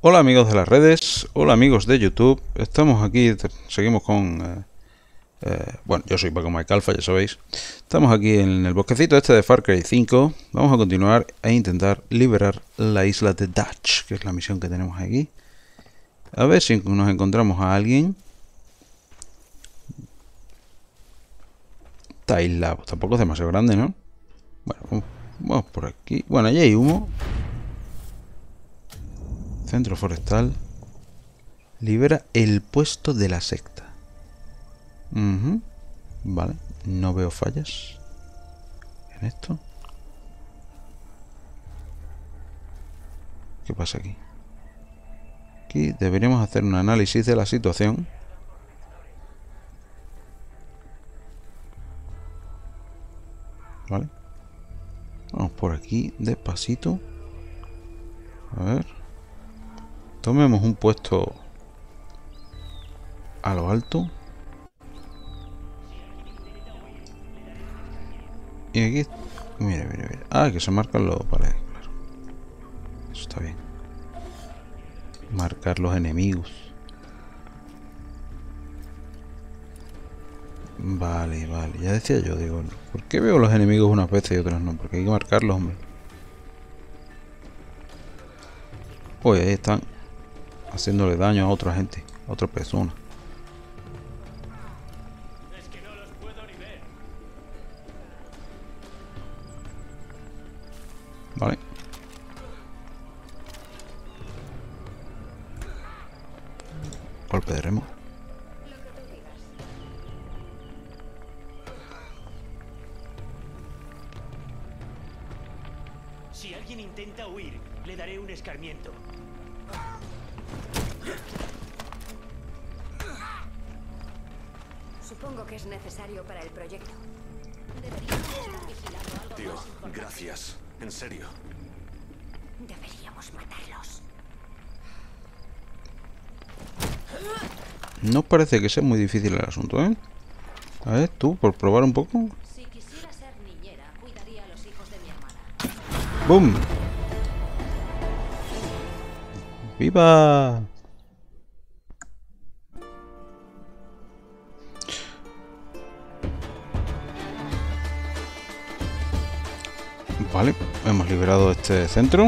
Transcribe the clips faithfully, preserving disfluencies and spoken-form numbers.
Hola amigos de las redes, hola amigos de YouTube, estamos aquí, seguimos con... Eh, eh, bueno, yo soy Paco Mike Alpha, ya sabéis. Estamos aquí en el bosquecito este de Far Cry cinco. Vamos a continuar e intentar liberar la isla de Dutch, que es la misión que tenemos aquí. A ver si nos encontramos a alguien. Esta isla pues, tampoco es demasiado grande, ¿no? Bueno, vamos, vamos por aquí. Bueno, allí hay humo. Centro forestal. Libera el puesto de la secta. Uh-huh. Vale, no veo fallas en esto. ¿Qué pasa aquí? Aquí deberíamos hacer un análisis de la situación. Vale. Vamos por aquí despacito. A ver. Tomemos un puesto a lo alto. Y aquí... Mira, mira, mira. Ah, que se marcan los... Vale, claro. Eso está bien. Marcar los enemigos. Vale, vale. Ya decía yo, digo, ¿por qué veo los enemigos unas veces y otras no? Porque hay que marcarlos, hombre. Oye, ahí están haciéndole daño a otra gente, a otra persona. Vale. Golpe de remo. Si alguien intenta huir, le daré un escarmiento. Supongo que es necesario para el proyecto. Deberíamos estar vigilando algo Tío, más importante. gracias. En serio. Deberíamos matarlos. No parece que sea muy difícil el asunto, ¿eh? A ver, tú, por probar un poco. Si quisiera ser niñera, cuidaría a los hijos de mi hermana. ¡Bum! ¡Viva! Vale, hemos liberado este centro.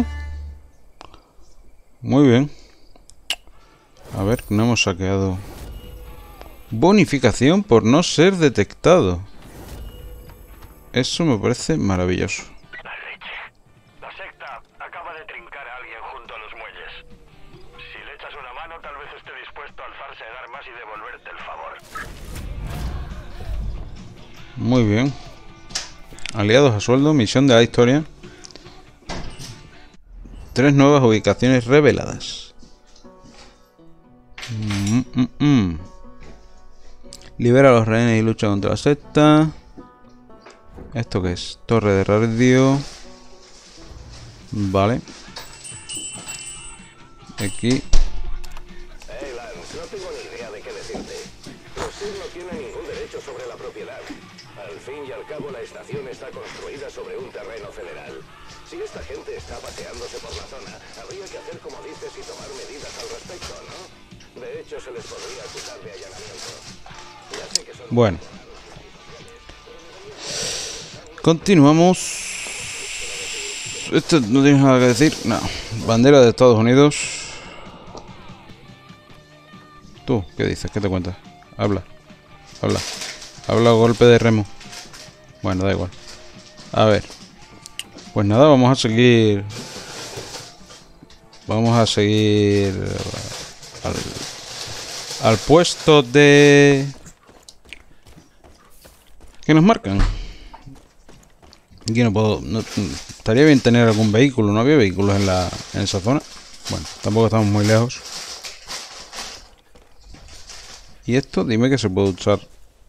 Muy bien. A ver, no hemos saqueado. Bonificación por no ser detectado. Eso me parece maravilloso. La leche. La secta acaba de trincar a alguien junto a los muelles. Si le echas una mano, tal vez esté dispuesto a alzarse en armas y devolverte el favor. Muy bien. Aliados a sueldo, misión de la historia. Tres nuevas ubicaciones reveladas. Mm, mm, mm. Libera a los rehenes y lucha contra la secta. ¿Esto qué es? Torre de radio. Vale. Aquí. Hey, Lance, no tengo ni idea de qué decirte. Los S I R no tienen ningún derecho sobre la propiedad. Al fin y al cabo, la estación está construida sobre un terreno federal. Si esta gente está paseándose por la zona, habría que hacer como dices y tomar medidas al respecto, ¿no? De hecho, se les podría acusar de allanamiento. Ya sé que son... Bueno. Continuamos. Esto no tienes nada que decir. No. Bandera de Estados Unidos. ¿Tú qué dices? ¿Qué te cuentas? Habla. Habla. Habla golpe de remo. Bueno, da igual. A ver. Pues nada, vamos a seguir. Vamos a seguir al, al puesto de... ¿Qué nos marcan? Aquí no puedo... No, estaría bien tener algún vehículo. ¿No había vehículos en, la, en esa zona? Bueno, tampoco estamos muy lejos. ¿Y esto? Dime que se puede usar.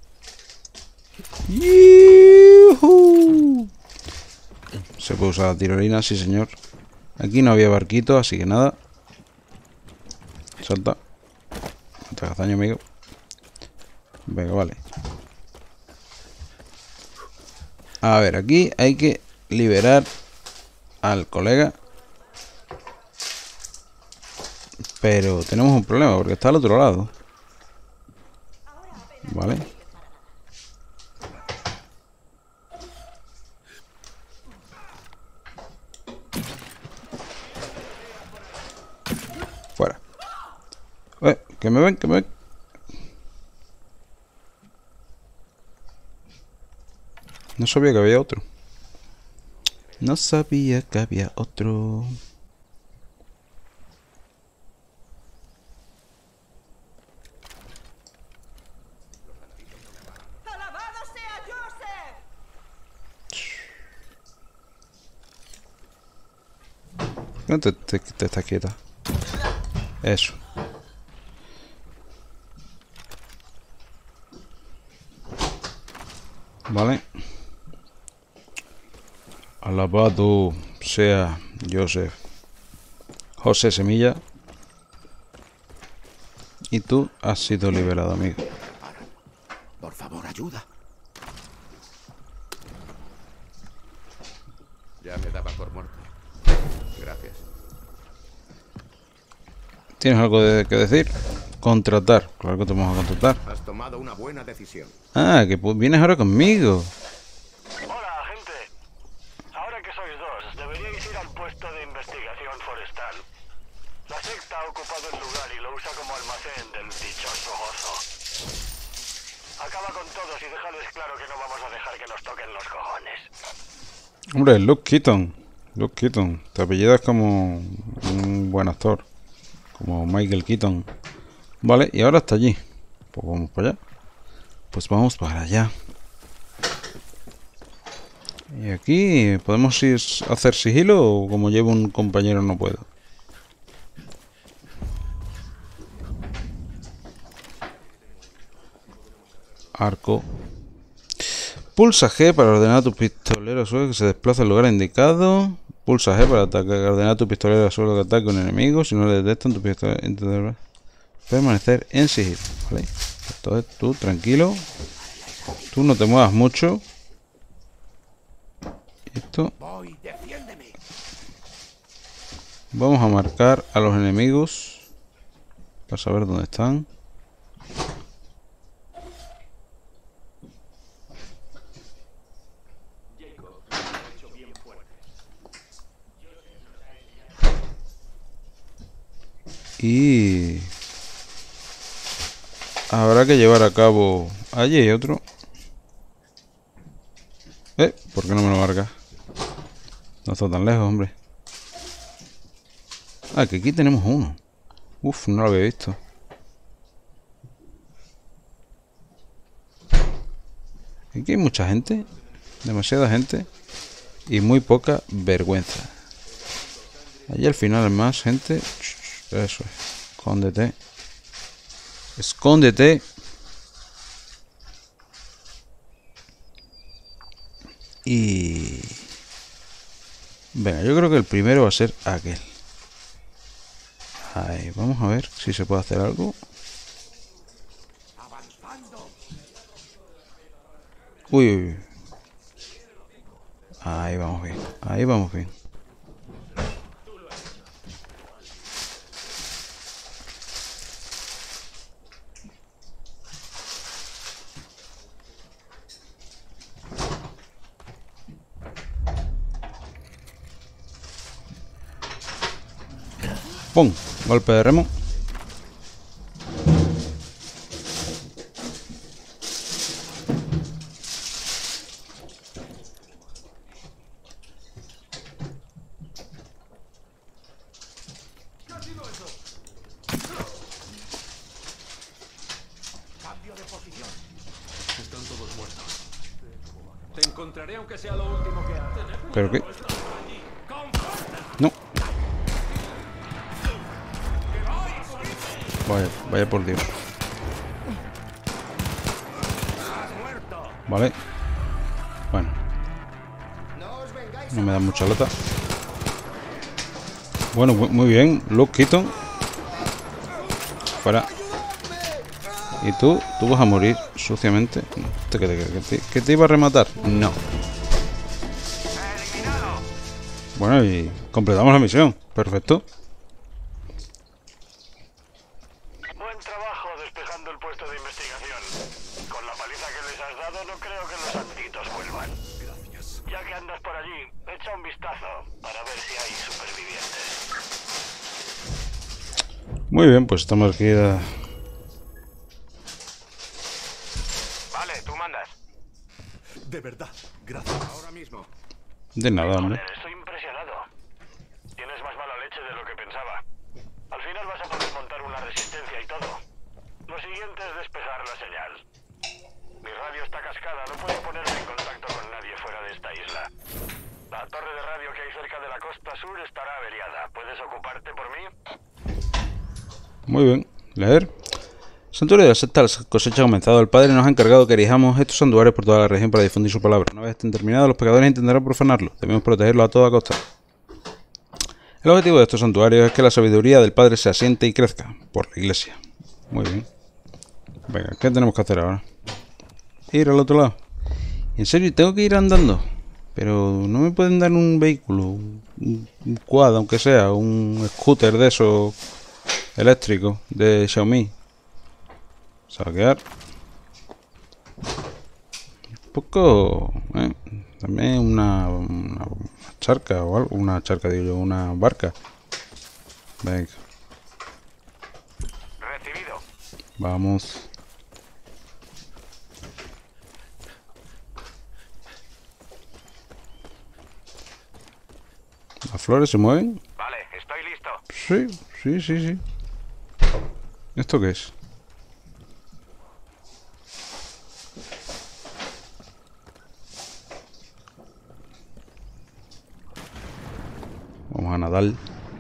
¡Yuhu! Se puede usar la tirolina, sí señor. Aquí no había barquito, así que nada. Salta. No te hagas daño, amigo. Venga, vale. A ver, aquí hay que liberar al colega Pero tenemos un problema porque está al otro lado. Vale. Fuera. Eh, que me ven, que me ven. No sabía que había otro. No sabía que había otro. ¡Alabado sea Joseph! No te, te, te estás quieta. Eso. Vale. Alabado sea Joseph. José Semilla. Y tú has sido liberado, amigo. Por favor, ayuda. Ya me daba por muerto. Gracias. ¿Tienes algo de, que decir? Contratar. Claro que te vamos a contratar. Has tomado una buena decisión. Ah, que pues vienes ahora conmigo. Hola, gente. Ahora que sois dos, deberíais ir al puesto de investigación forestal. La secta ha ocupado el lugar y lo usa como almacén del dichoso gozo. Acaba con todos y déjales claro que no vamos a dejar que nos toquen los cojones. Hombre, Luke Keaton. Luke Keaton. Te apellidas como un buen actor. Como Michael Keaton. Vale, y ahora está allí. Pues vamos para allá. Pues vamos para allá. Y aquí, ¿podemos ir a hacer sigilo o como llevo un compañero no puedo? Arco. Pulsa G para ordenar a tu pistolero a suelo que se desplace al lugar indicado. Pulsa G para atacar, ordenar a tu pistolero a suelo que ataque a un enemigo. Si no le detectan, tu pistolero intentará permanecer en sigilo. Vale. Entonces tú, tranquilo. Tú no te muevas mucho. Esto. Voy, defiéndeme. Vamos a marcar a los enemigos para saber dónde están. Y habrá que llevar a cabo. Allí hay otro. Eh, ¿por qué no me lo marca? No está tan lejos, hombre. Ah, que aquí tenemos uno. Uf, no lo había visto. Aquí hay mucha gente. Demasiada gente. Y muy poca vergüenza. Allí al final hay más gente. Eso es. Escóndete. Escóndete. Y... venga, yo creo que el primero va a ser aquel. Ahí, vamos a ver si se puede hacer algo. Uy, uy, uy. Ahí vamos bien. Ahí vamos bien. ¡Pum! Golpe de remo. Cambio de posición. Están todos muertos. Te encontraré aunque sea lo último que hagas. ¿Pero qué? No. Vaya, vaya por Dios. Vale. Bueno. No me da mucha lata. Bueno, muy bien. Luke Keaton. Fuera. ¿Y tú? ¿Tú vas a morir suciamente? ¿Qué te, que te, que te iba a rematar? No. Bueno, y completamos la misión. Perfecto. Buen trabajo despejando el puesto de investigación. Con la paliza que les has dado, no creo que los santitos vuelvan. Gracias. Ya que andas por allí, echa un vistazo para ver si hay supervivientes. Muy bien, pues estamos aquí. A... Vale, tú mandas. De verdad, gracias. Ahora mismo. De nada, hombre. Joder, estoy impresionado. Tienes más mala leche de lo que pensaba. Al final vas a poder montar una resistencia y todo. Lo siguiente es despejar la señal. Mi radio está cascada, no puedo ponerme en contacto con nadie fuera de esta isla. La torre de radio que hay cerca de la costa sur estará averiada. ¿Puedes ocuparte por mí? Muy bien. Leer. Santuario de la secta, la cosecha ha comenzado. El Padre nos ha encargado que erijamos estos santuarios por toda la región para difundir su palabra. Una vez estén terminados, los pecadores intentarán profanarlo. Debemos protegerlo a toda costa. El objetivo de estos santuarios es que la sabiduría del Padre se asiente y crezca por la Iglesia. Muy bien. Venga, ¿qué tenemos que hacer ahora? Ir al otro lado. ¿En serio? ¿Tengo que ir andando? Pero no me pueden dar un vehículo, un, un quad, aunque sea, un scooter de esos eléctricos de Xiaomi. Saquear. Un poco... ¿eh? También una, una charca o algo. Una charca, digo yo, una barca. Venga. Recibido. Vamos. ¿Las flores se mueven? Vale, estoy listo. Sí, sí, sí, sí. ¿Esto qué es? Vamos a nadar.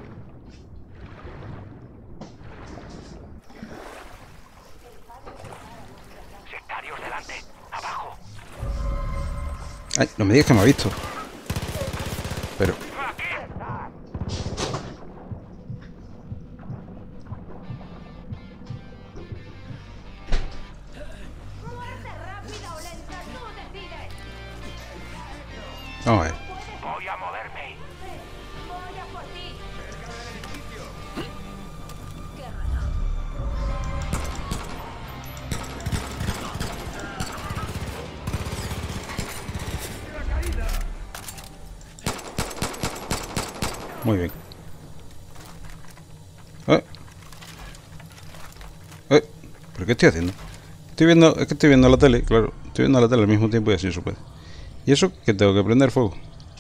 Sectarios delante, abajo. Ay, no me digas que me ha visto. Pero... Muerte rápida o lenta, tú decides. Vamos a ver. Voy a moverme. Voy a por ti. Muy bien. Eh. Eh. ¿Pero qué estoy haciendo? Estoy viendo... Es que estoy viendo la tele, claro. Estoy viendo la tele al mismo tiempo y así se puede. ¿Y eso? Que tengo que prender fuego.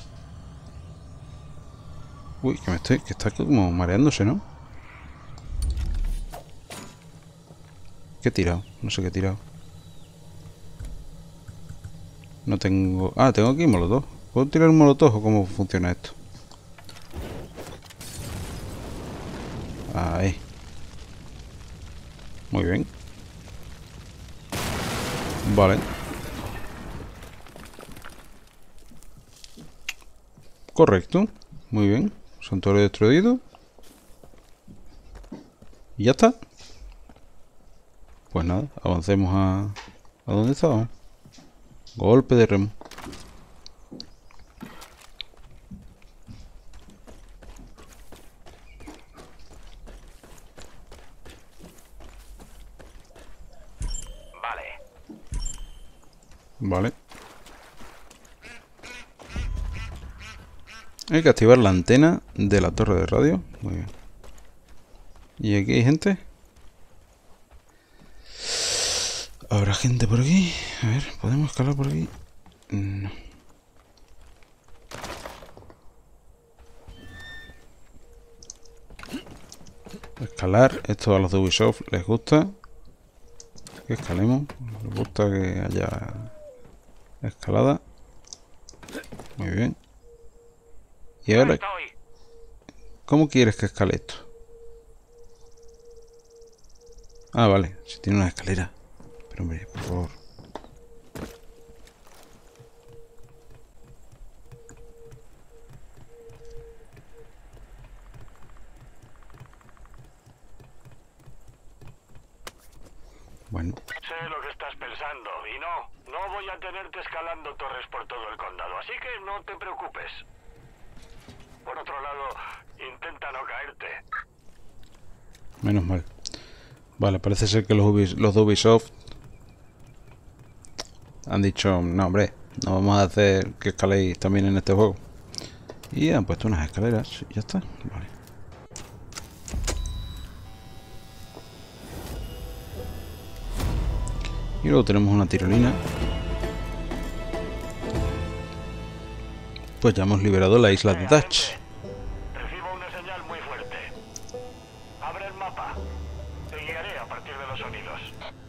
Uy, que me estoy... Que está como mareándose, ¿no? ¿Qué he tirado? No sé qué he tirado. No tengo... Ah, tengo aquí molotov. ¿Puedo tirar un molotov o cómo funciona esto? Ahí. Muy bien. Vale. Correcto. Muy bien. Santuario destruido. Y ya está. Pues nada, avancemos a... ¿A dónde estábamos? Golpe de remo. Vale. Vale. Hay que activar la antena de la torre de radio. Muy bien. ¿Y aquí hay gente? ¿Habrá gente por aquí? A ver, ¿podemos escalar por aquí? No. Escalar, esto a los de Ubisoft les gusta. Que escalemos. Les gusta que haya escalada. Muy bien. Y ahora, Estoy. ¿cómo quieres que escale esto? Ah, vale, si tiene una escalera. Pero hombre, por favor. Bueno, Sé lo que estás pensando y no, no voy a tenerte escalando torres por todo el condado, así que no te preocupes. Por otro lado, intenta no caerte. menos mal. Vale, parece ser que los, Ubis, los de Ubisoft han dicho, no hombre, no vamos a hacer que escaléis también en este juego. Y han puesto unas escaleras y ya está. Vale. Y luego tenemos una tirolina. Pues ya hemos liberado la isla de Dutch. Recibo una señal muy fuerte. Abre el mapa. Te guiaré a partir de los sonidos.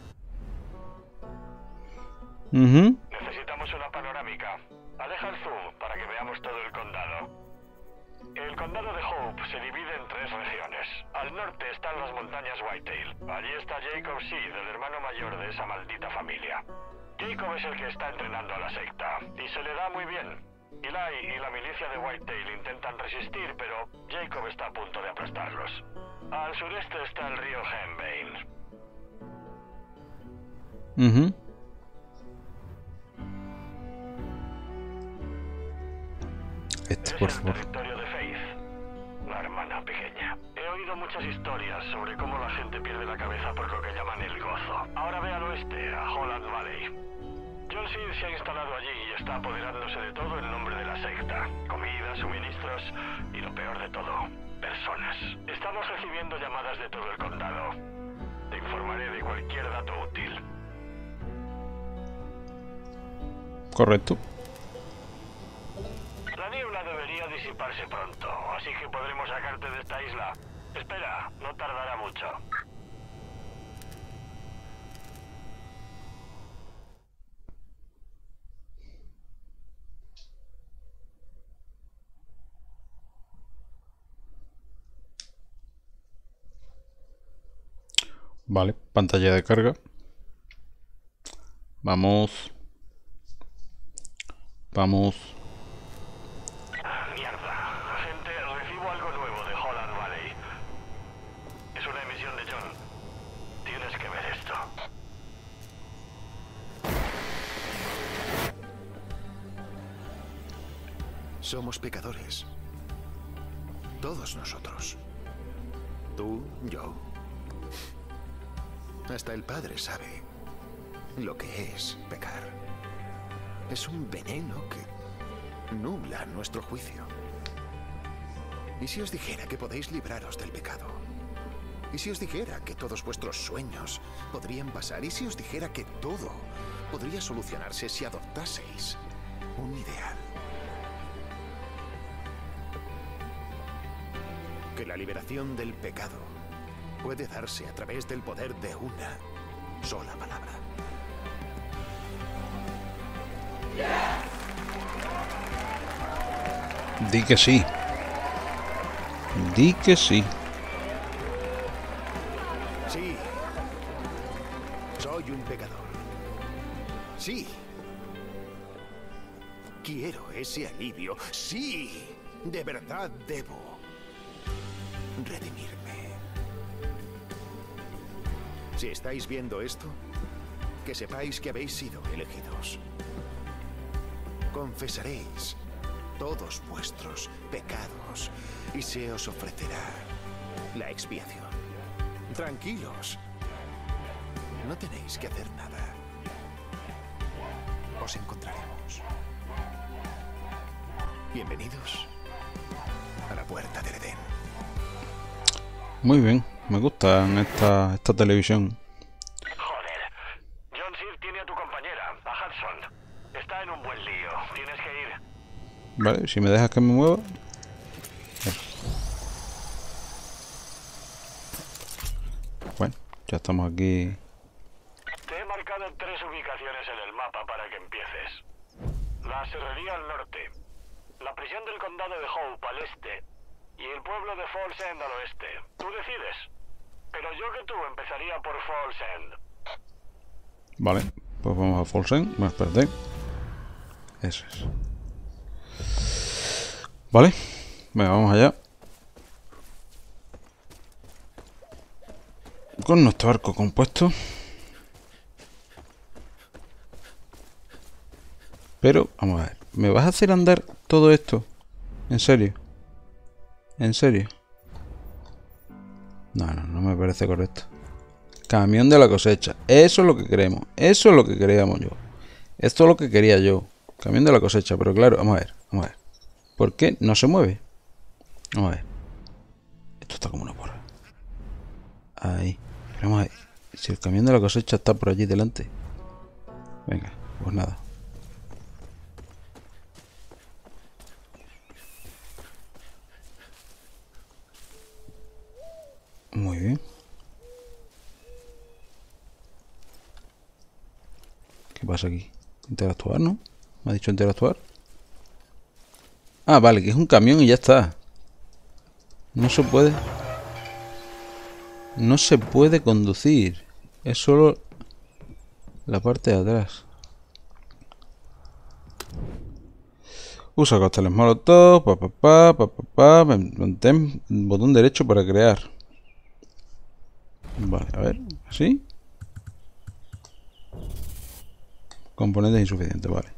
Uh-huh. Necesitamos una panorámica. Aleja el zoom para que veamos todo el condado. El condado de Hope se divide en tres regiones. Al norte están las montañas Whitetail. Allí está Jacob Seed, el hermano mayor de esa maldita familia. Jacob es el que está entrenando a la secta, y se le da muy bien. Eli y la milicia de Whitetail intentan resistir, pero Jacob está a punto de aplastarlos. Al sureste está el río Henbane. Uh-huh. Este, por Es el favor. territorio de Faith, la hermana pequeña. He oído muchas historias sobre cómo la gente pierde la cabeza por lo que llaman el gozo. Ahora ve al oeste, a Holland Valley. John Seed se ha instalado allí y está apoderándose de todo en nombre de la secta. Comida, suministros y lo peor de todo, personas. Estamos recibiendo llamadas de todo el condado. Te informaré de cualquier dato útil. Correcto. La niebla debería disiparse pronto, así que podremos sacarte de esta isla. Espera, no tardará mucho. Vale, pantalla de carga. Vamos. Vamos. Mierda, agente, recibo algo nuevo de Holland Valley. Es una emisión de John. Tienes que ver esto. Somos pecadores. Todos nosotros. Tú, yo. Hasta el Padre sabe lo que es pecar. Es un veneno que nubla nuestro juicio. ¿Y si os dijera que podéis libraros del pecado? ¿Y si os dijera que todos vuestros sueños podrían pasar? ¿Y si os dijera que todo podría solucionarse si adoptaseis un ideal? Que la liberación del pecado puede darse a través del poder de una sola palabra. Di que sí. Di que sí. Sí. Soy un pecador. Sí. Quiero ese alivio. Sí. De verdad debo redimirme. Si estáis viendo esto, que sepáis que habéis sido elegidos. Confesaréis todos vuestros pecados y se os ofrecerá la expiación. Tranquilos. No tenéis que hacer nada. Os encontraremos. Bienvenidos a la puerta del Edén. Muy bien, me gusta esta, esta televisión. Joder. John Seed tiene a tu compañera, a Hudson. Está en un buen lío. Tienes que ir. Vale, si me dejas que me mueva. Bueno, ya estamos aquí. Te he marcado tres ubicaciones en el mapa para que empieces. La serrería al norte, la prisión del condado de Hope al este y el pueblo de Falls End al oeste. Tú decides. Pero yo que tú empezaría por Falls End. Vale, pues vamos a Falls End. Bueno, espérate. Eso es. Vale, venga, vamos allá. Con nuestro arco compuesto. Pero, vamos a ver. ¿Me vas a hacer andar todo esto? ¿En serio? ¿En serio? No, no, no me parece correcto. Camión de la cosecha. Eso es lo que queremos. Eso es lo que queríamos yo. Esto es lo que quería yo. Camión de la cosecha. Pero claro, vamos a ver. Vamos a ver. ¿Por qué no se mueve? Vamos a ver. Esto está como una porra. Ahí. Pero vamos a ver. Si el camión de la cosecha está por allí delante. Venga, pues nada. Muy bien. ¿Qué pasa aquí? Interactuar, ¿no? ¿Me ha dicho interactuar? Ah, vale, que es un camión y ya está. No se puede. No se puede conducir. Es solo la parte de atrás. Usa cócteles molotov. Pa, pa, pa, pa, pa, pa. Mantén botón derecho para crear. Vale, a ver. ¿Así? Componentes insuficientes, vale.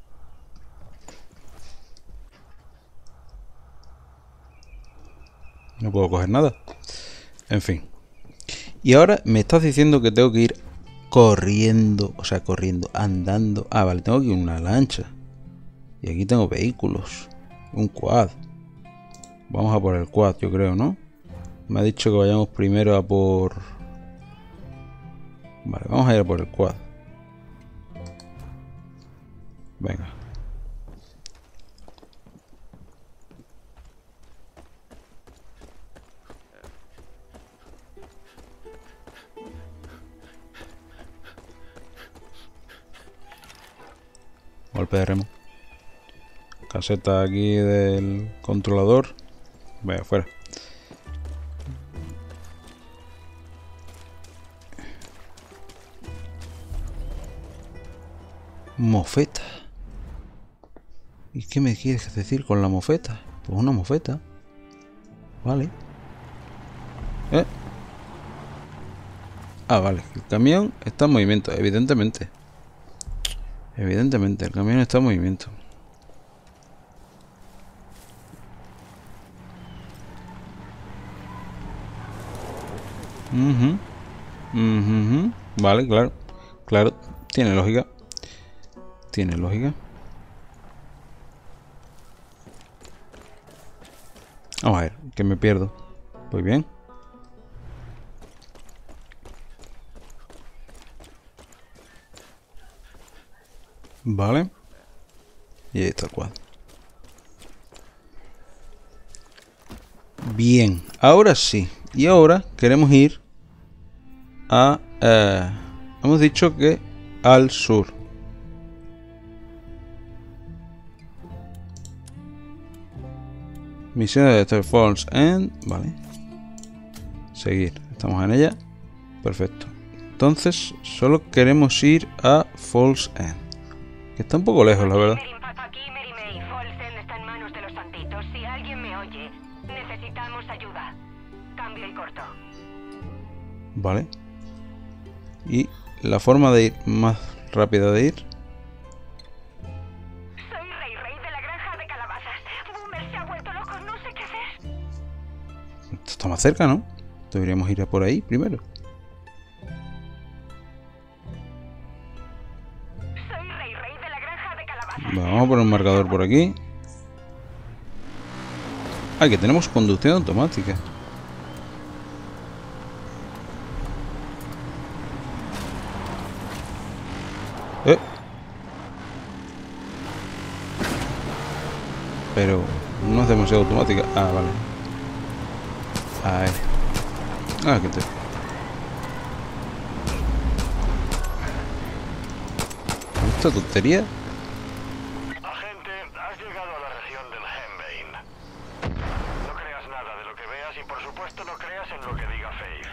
No puedo coger nada. En fin. Y ahora me estás diciendo que tengo que ir corriendo. O sea, corriendo, andando. Ah, vale, tengo que ir en una lancha. Y aquí tengo vehículos. Un quad. Vamos a por el quad, yo creo, ¿no? Me ha dicho que vayamos primero a por... Vale, vamos a ir a por el quad. Venga. Golpe de remo. Caseta aquí del controlador. Venga, fuera. Mofeta. ¿Y qué me quieres decir con la mofeta? Pues una mofeta. Vale. ¿Eh? Ah, vale. El camión está en movimiento, evidentemente. Evidentemente, el camión está en movimiento. Uh-huh. Uh-huh. Vale, claro. Claro, tiene lógica. Tiene lógica. Vamos a ver, que me pierdo. Muy bien. Vale. Y ahí está el cuadro. Bien, ahora sí. Y ahora queremos ir a... Eh, hemos dicho que al sur. Misión de Falls End. Vale. Seguir. Estamos en ella. Perfecto. Entonces, solo queremos ir a Falls End. Que está un poco lejos, la verdad. Aquí Mary May. Falls End está en manos de los santitos. Si alguien me oye, necesitamos ayuda. Cambio y corto. Vale. Y la forma de ir más rápida de ir. Soy Rey Rey de la granja de calabazas. Boomer se ha vuelto loco, no sé qué hacer. Esto está más cerca, ¿no? Deberíamos ir a por ahí primero. Soy Rey Rey de la granja de calabazas. Vamos a poner un marcador por aquí. Ah, que tenemos conducción automática. Eh. Pero no es demasiado automática. Ah, vale. Ahí. Ah, que te... ¿Esta tontería? Agente, has llegado a la región del Henbane. No creas nada de lo que veas y por supuesto no creas en lo que diga Faith.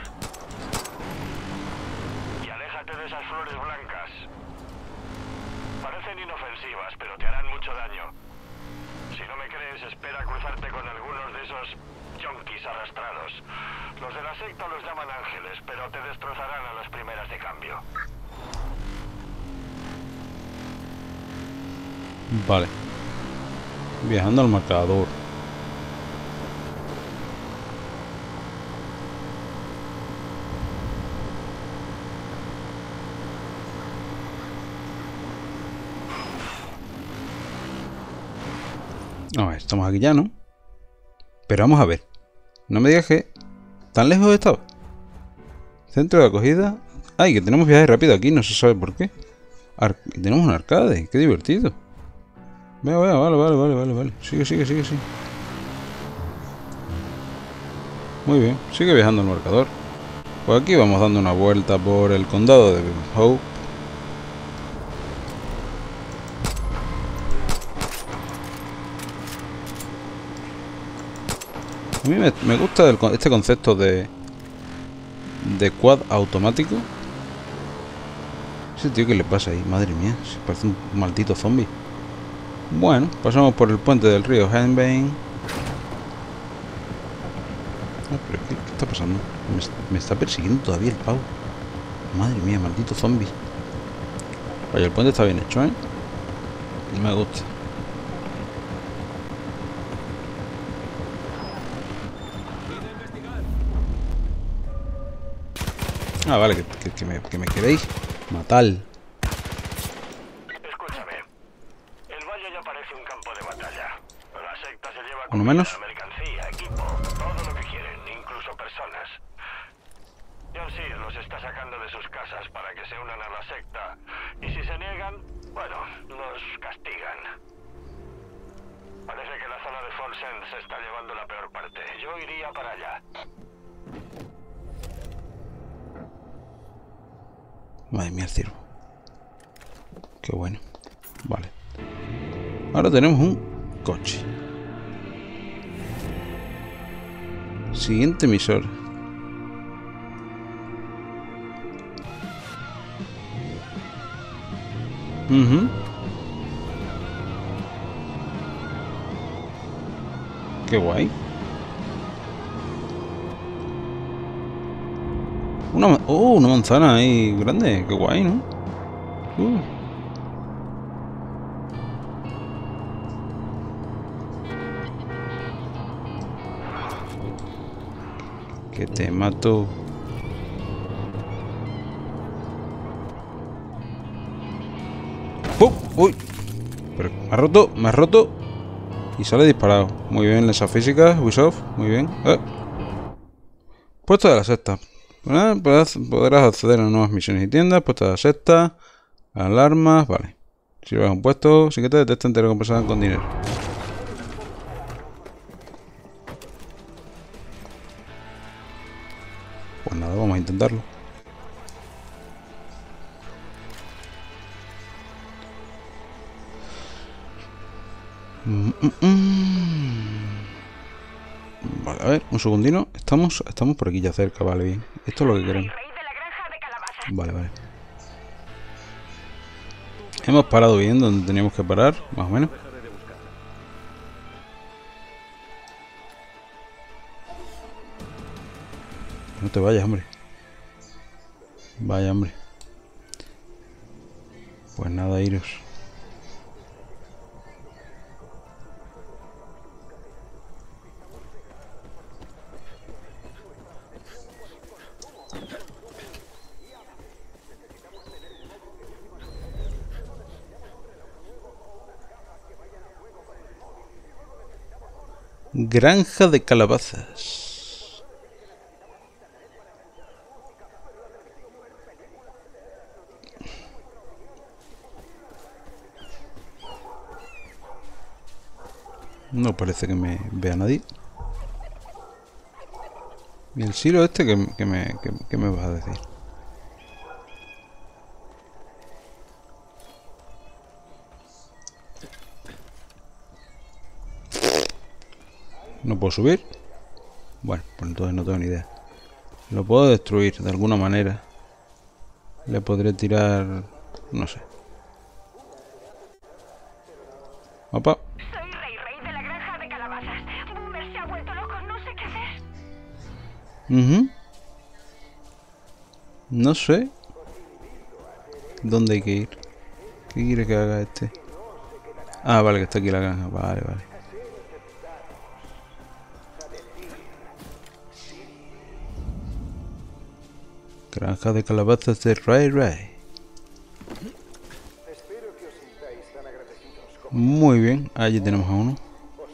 Y aléjate de esas flores blancas. Parecen inofensivas, pero te harán mucho daño. Si no me crees, espera a cruzarte con algunos de esos yonkis arrastrados. Los de la secta los llaman ángeles, pero te destrozarán a las primeras de cambio. Vale. Viajando al marcador. A ver, estamos aquí ya, ¿no? Pero vamos a ver. No me digas que... ¿Tan lejos estaba? Centro de acogida. Ay, que tenemos viaje rápido aquí, no se sabe por qué. Ar... Tenemos un arcade, qué divertido. Vea, vea, vale, vale, vale, vale, vale. Sigue, sigue, sigue, sigue. Muy bien, sigue viajando el marcador. Pues aquí vamos dando una vuelta por el condado de Hope. A mí me, me gusta el, este concepto de de quad automático. Ese tío, ¿qué le pasa ahí? Madre mía, se parece un maldito zombie. Bueno, pasamos por el puente del río Henbane. Ah, pero ¿qué, ¿qué está pasando? Me, me está persiguiendo todavía el pavo. Madre mía, maldito zombie. Oye, el puente está bien hecho, ¿eh? Me gusta. Ah, vale, que, que, que, me, que me queréis matar. Escúchame. El valle ya parece un campo de batalla. La secta se lleva ¿Uno menos? comida, mercancía, equipo, todo lo que quieren, incluso personas. John Seed los está sacando de sus casas para que se unan a la secta. Y si se niegan, bueno, los castigan. Parece que la zona de Folsen se está llevando la peor parte. Yo iría para allá. Madre mía, el ciervo. Qué bueno. Vale. Ahora tenemos un coche. Siguiente emisor. Uh-huh. Qué guay. Una, oh, una manzana ahí grande. Qué guay, ¿no? Uh. Que te mato. ¡Oh! ¡Uy! Pero me ha roto, me ha roto. Y sale disparado. Muy bien, esa física, Ubisoft. Muy bien. Eh. Puesto de la sexta. ¿Vale? Podrás acceder a nuevas misiones y tiendas. Puesto de la sexta. Alarmas. Vale. Si vas a un puesto, sin que te detecten, te recompensarán con dinero. Pues nada, vamos a intentarlo. Mm, mm, mm. Vale, a ver, un segundino. Estamos, estamos por aquí ya cerca, vale, bien. Esto es lo que queremos. Vale, vale. Hemos parado bien donde teníamos que parar, más o menos. No te vayas, hombre. Vaya, hombre. Pues nada, iros. Granja de calabazas. No parece que me vea nadie. ¿Y el silo este que, que, me, que, que me vas a decir? ¿No puedo subir? Bueno, pues entonces no tengo ni idea. Lo puedo destruir de alguna manera. Le podré tirar... no sé. Opa. Soy Rey, Rey de la granja de calabazas. Boomer se ha vuelto loco, no sé qué hacer. Uh-huh. No sé dónde hay que ir. ¿Qué quiere que haga este? Ah, vale, que está aquí la granja. Vale, vale. Granja de calabazas de Ray Ray. Muy bien, allí tenemos a uno.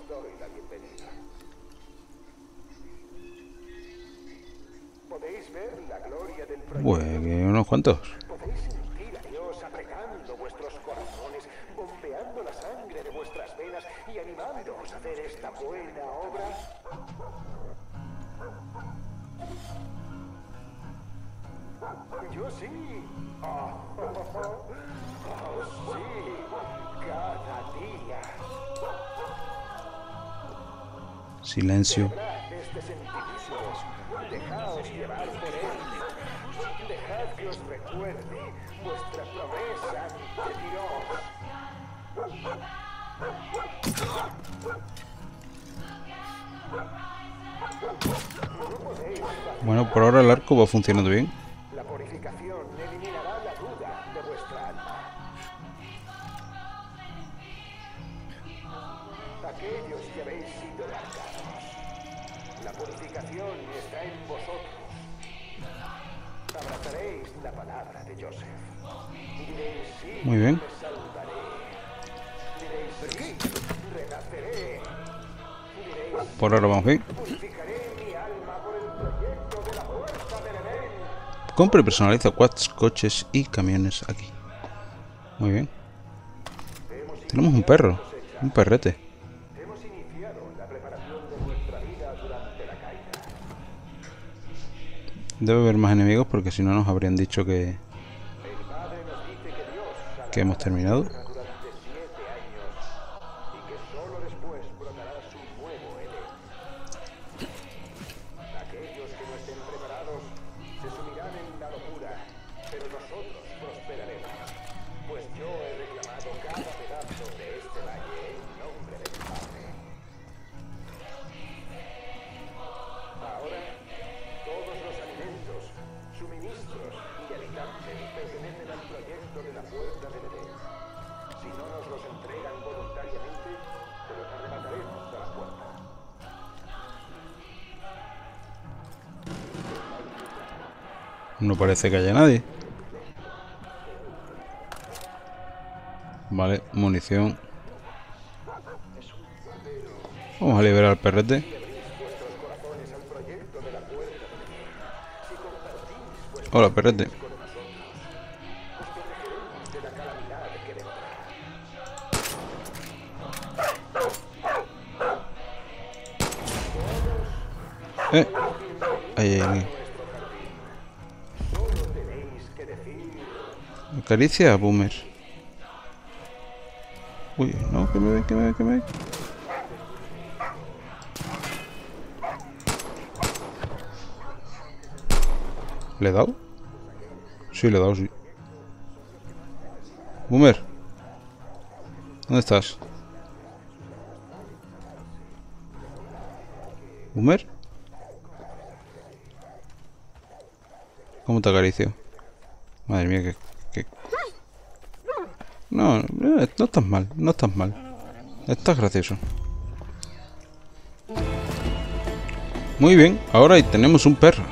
Podéis ver la gloria del proyecto. Pues que unos cuantos. Podéis sentir a Dios apretando vuestros corazones, bombeando la sangre de vuestras venas y animándoos a hacer esta buena obra. Yo sí. Oh, oh, oh, oh, sí. Cada día. Silencio. Este sentimiento. Dejaos llevar por él. Dejad que os recuerde vuestra promesa ante Dios. Bueno, por ahora el arco va funcionando bien. La purificación eliminará la duda de vuestra alma. Aquellos que habéis sido marcados, la purificación está en vosotros. Abrazaréis la palabra de Joseph. Y diréis, sí, Muy bien. me salvaré. Diréis, sí, renaceré. Diréis, Por ahora vamos bien. purificaré mi alma por el proyecto de la fuerza del Edén. Compra y personaliza quads, coches y camiones aquí. Muy bien. Tenemos un perro. Un perrete. Hemos iniciado la preparación de nuestra vida durante la caída. Debe haber más enemigos porque si no nos habrían dicho que, El Padre nos dice que Dios salvará que hemos terminado. durante siete años y que solo después brotará su nuevo Edén. Aquellos que no estén preparados se sumirán en la locura, pero nosotros prosperaremos, pues yo he reclamado cada pedazo de este valle en nombre del Padre. Ahora, todos los alimentos, suministros y habitantes pertenecen al proyecto de la puerta del Edén. Si no nos los entregan voluntariamente, se los arrebataremos a la puerta. No parece que haya nadie. Vale, munición. Vamos a liberar al perrete. Hola, perrete. Eh. Ahí hay alguien. Acaricia a Boomer. Uy, no, que me ve, que me ve, que me ve. ¿Le he dado? Sí, le he dado, sí. Boomer. ¿Dónde estás? ¿Boomer? ¿Cómo te acaricio? Madre mía, que... que... No, no, no estás mal, no estás mal. Estás gracioso. Muy bien, ahora ahí tenemos un perro.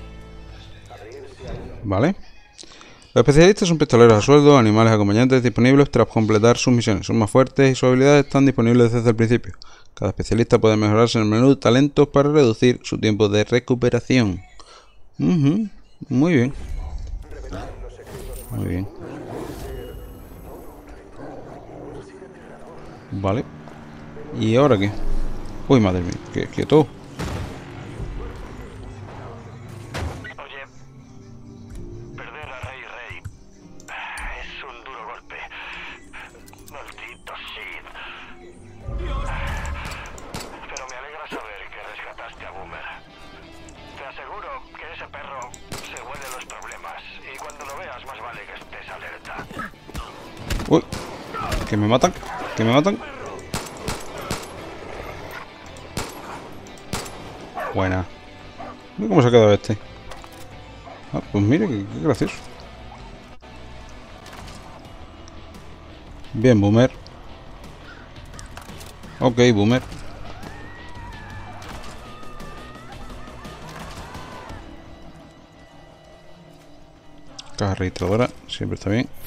Vale. Los especialistas son pistoleros a sueldo, animales acompañantes disponibles tras completar sus misiones. Son más fuertes y sus habilidades están disponibles desde el principio. Cada especialista puede mejorarse en el menú talentos para reducir su tiempo de recuperación. Uh-huh. Muy bien. Muy bien. Vale. ¿Y ahora qué? Uy, madre mía, qué quieto. Oye, perder a Rey Rey es un duro golpe. Maldito Sid. Pero me alegra saber que rescataste a Boomer. Te aseguro que ese perro se huele los problemas y cuando lo veas más vale que estés alerta. Uy, que me matan, que me matan. Buena. Mira cómo se ha quedado este. Ah, pues mire, qué, qué gracioso. Bien, Boomer. Ok, Boomer. Caja registradora, siempre está bien.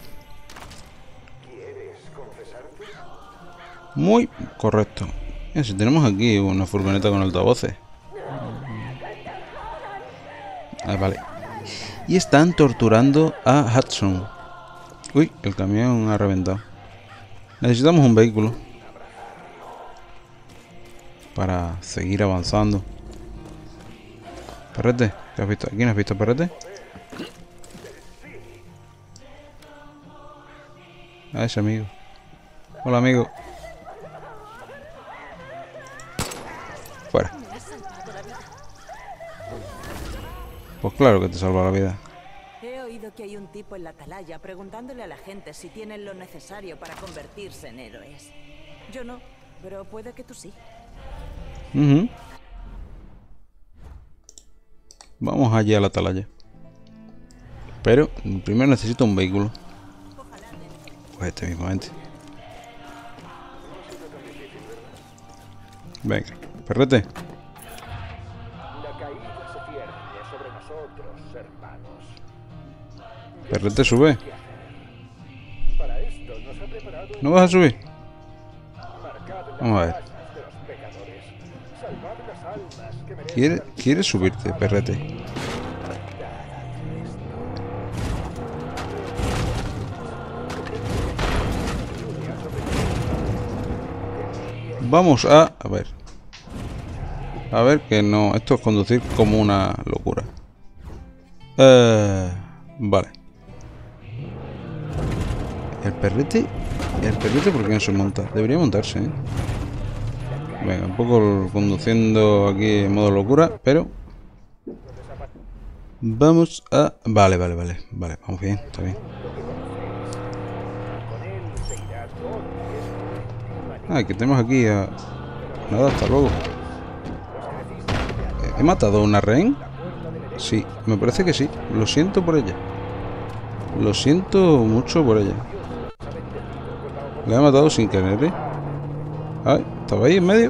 Muy correcto. Mira, si tenemos aquí una furgoneta con altavoces. Ah, vale. Y están torturando a Hudson. Uy, el camión ha reventado. Necesitamos un vehículo para seguir avanzando. Perrete, ¿qué has visto? ¿Quién has visto, Perrete? A ese amigo. Hola, amigo. Fuera. Pues claro que te salva la vida. He oído que hay un tipo en la atalaya preguntándole a la gente si tienen lo necesario para convertirse en héroes. Yo no, pero puede que tú sí. Uh-huh. Vamos allí a la atalaya. Pero primero necesito un vehículo. Pues este mismamente. Venga, Perrete. La caída se cierne sobre nosotros, hermanos. Perrete, sube. Para esto nos ha preparado ¿No vas a subir? marcado las Vamos a ver. rayas de los pecadores. Salvad las almas que merecen ¿Quieres, ¿Quieres subirte, Perrete? Vamos a... A ver. A ver que no... Esto es conducir como una locura. Eh, vale. El perrete... El perrete, ¿por qué no se monta? Debería montarse, ¿eh? Venga, un poco conduciendo aquí en modo locura, pero... Vamos a... Vale, vale, vale. Vale, vamos bien, está bien. Ah, que tenemos aquí a... Nada, hasta luego. ¿He matado a una rehén? Sí, me parece que sí. Lo siento por ella. Lo siento mucho por ella. Le he matado sin querer, ¿eh? Ay, estaba ahí en medio.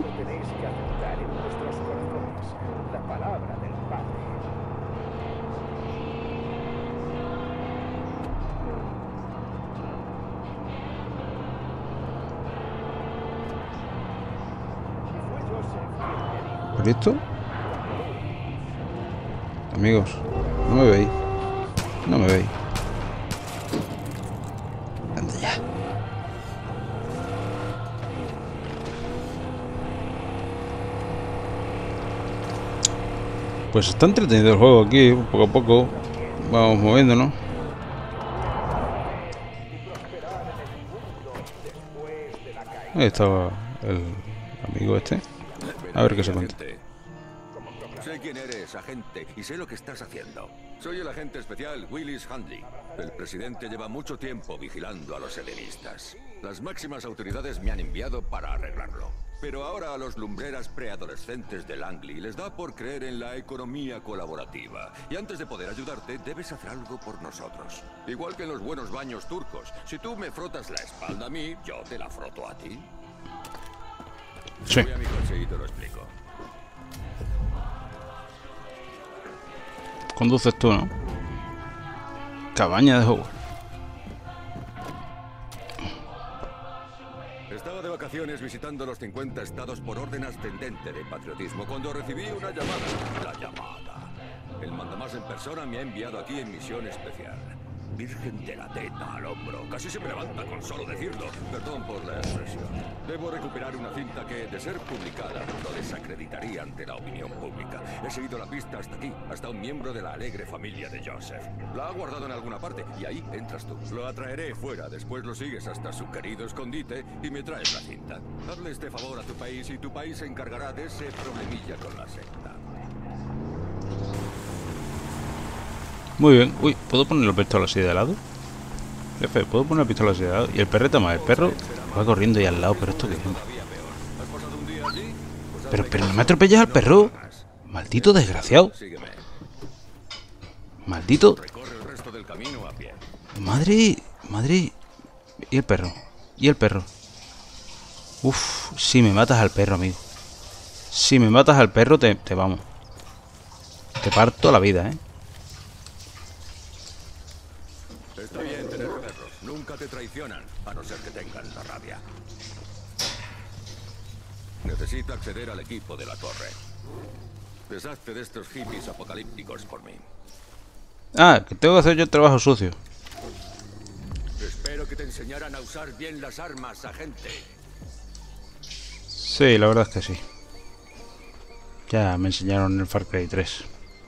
¿Listo? Amigos, no me veis. No me veis. Anda ya. Pues está entretenido el juego aquí, poco a poco. Vamos moviéndonos. Ahí estaba el amigo este. A ver qué se cuenta. Sé quién eres, agente, y sé lo que estás haciendo. Soy el agente especial Willis Handley. El presidente lleva mucho tiempo vigilando a los helenistas. Las máximas autoridades me han enviado para arreglarlo. Pero ahora a los lumbreras preadolescentes de Langley les da por creer en la economía colaborativa. Y antes de poder ayudarte, debes hacer algo por nosotros. Igual que en los buenos baños turcos. Si tú me frotas la espalda a mí, yo te la froto a ti. Sí. Voy a mi coche y te lo explico. Conduces tú, ¿no? Cabaña de Hogwarts. Estaba de vacaciones visitando los cincuenta estados por orden ascendente de patriotismo cuando recibí una llamada. La llamada. El mandamás en persona me ha enviado aquí en misión especial. Virgen de la teta al hombro. Casi se me levanta con solo decirlo. Perdón por la expresión. Debo recuperar una cinta que, de ser publicada, lo desacreditaría ante la opinión pública. He seguido la pista hasta aquí, hasta un miembro de la alegre familia de Joseph. La ha guardado en alguna parte y ahí entras tú. Lo atraeré fuera, después lo sigues hasta su querido escondite y me traes la cinta. Hazle este favor a tu país y tu país se encargará de ese problemilla con la secta. Muy bien. Uy, ¿puedo poner la pistola así de lado? Jefe, ¿puedo poner la pistola así de lado? Y el perrete más, el perro va corriendo ahí al lado, pero esto qué es. Pero, pero no me atropellas al perro. Maldito desgraciado. Maldito. Madre, madre. Y el perro. Y el perro. Uf, si me matas al perro, amigo. Si me matas al perro, te, te vamos. Te parto la vida, ¿eh? Está bien tener perros. Nunca te traicionan, a no ser que tengan la rabia. Necesito acceder al equipo de la torre. Deshazte de estos hippies apocalípticos por mí. Ah, que tengo que hacer yo el trabajo sucio. Espero que te enseñaran a usar bien las armas, agente. Sí, la verdad es que sí. Ya me enseñaron en el Far Cry tres.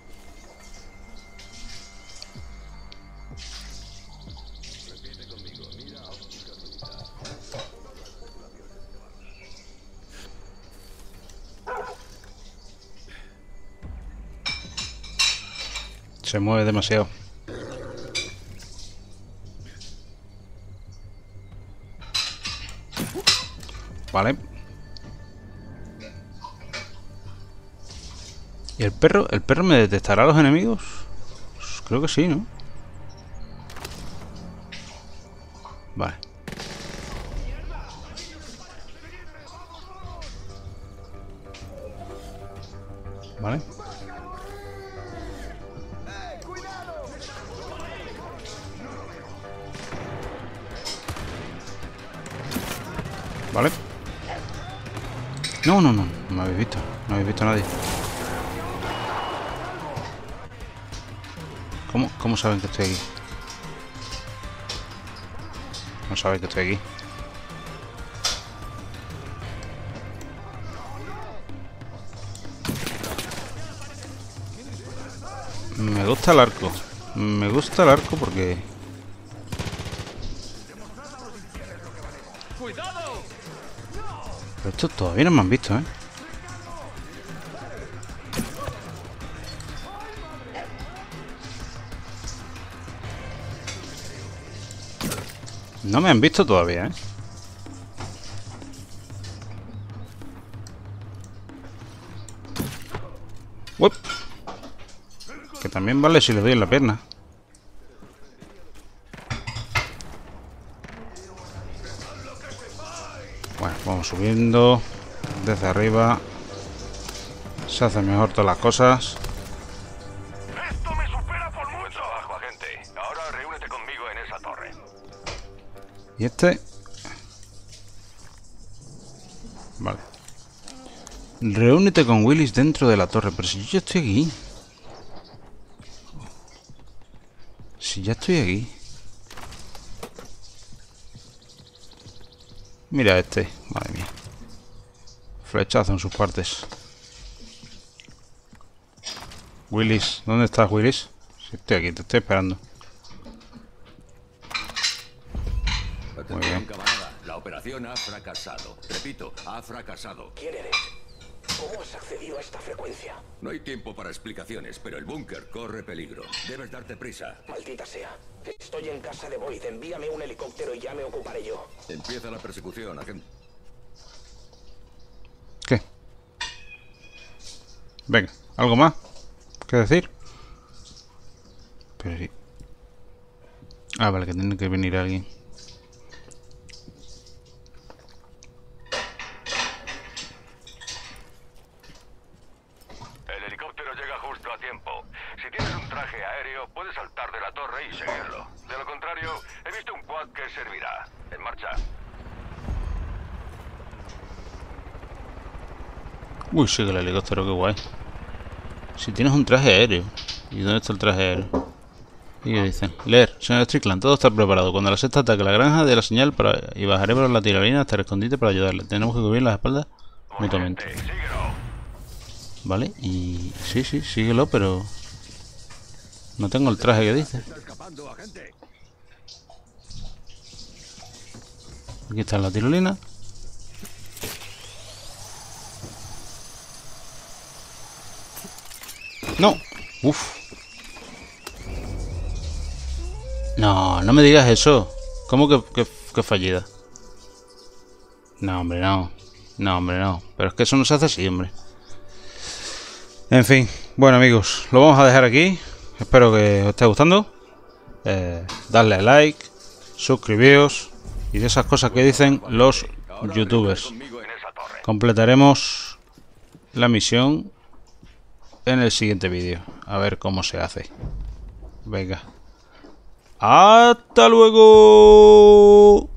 Se mueve demasiado. Vale. ¿Y el perro? ¿El perro me detectará a los enemigos? Pues creo que sí, ¿no? Vale. Vale. Vale. No, no, no. No me habéis visto. No habéis visto a nadie. ¿Cómo, ¿Cómo saben que estoy aquí? No saben que estoy aquí. Me gusta el arco. Me gusta el arco porque... Pero estos todavía no me han visto, ¿eh? No me han visto todavía, ¿eh? Uep. Que también vale si le doy en la pierna. Bueno, vamos subiendo. Desde arriba se hacen mejor todas las cosas. Esto me supera por mucho. Buen trabajo, agente. Ahora reúnete conmigo en esa torre. Y este... Vale. Reúnete con Willis dentro de la torre. Pero si yo ya estoy aquí. Si ya estoy aquí. Mira este. Madre mía. Flechazo en sus partes. Willis. ¿Dónde estás, Willis? Si estoy aquí, te estoy esperando. Muy bien. Camarada, la operación ha fracasado. Repito, ha fracasado. ¿Quién eres? ¿Cómo has accedido a esta frecuencia? No hay tiempo para explicaciones, pero el búnker corre peligro. Debes darte prisa. Maldita sea. Estoy en casa de Boyd. Envíame un helicóptero y ya me ocuparé yo. Empieza la persecución, agente. ¿Qué? Venga, ¿algo más que decir? Pero sí. Ah, vale, que tiene que venir alguien. El helicóptero llega justo a tiempo. Si tienes un traje aéreo, puedes saltar de la torre y seguirlo. De lo contrario, he visto un quad que servirá. En marcha. Uy, sigue el helicóptero, qué guay. Si tienes un traje aéreo. ¿Y dónde está el traje aéreo? ¿Y qué dicen? Leer, señor Strickland, todo está preparado. Cuando la sexta ataque la granja, de la señal para... y bajaré por la tirolina hasta el escondite para ayudarle. Tenemos que cubrir las espaldas mutuamente. Vale, y... sí, sí, síguelo, pero... no tengo el traje que dice. Aquí está la tirolina. No. Uf. No, no me digas eso. ¿Cómo que, que, que fallida? No, hombre, no. No, hombre, no. Pero es que eso no se hace así, hombre. En fin. Bueno, amigos, lo vamos a dejar aquí. Espero que os esté gustando. Eh, darle a like, suscribíos y de esas cosas que dicen los youtubers. Completaremos la misión en el siguiente vídeo. A ver cómo se hace. Venga. ¡Hasta luego!